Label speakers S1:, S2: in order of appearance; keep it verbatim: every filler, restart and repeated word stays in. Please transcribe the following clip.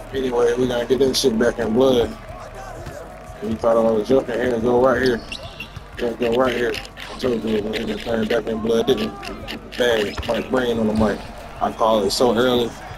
S1: Anyway, we gotta get that shit back in blood. You thought I was joking, here, go right here. Here, go right here. I told you, we're gonna turn back in blood, didn't it? Bang, my brain on the mic. I call it so early.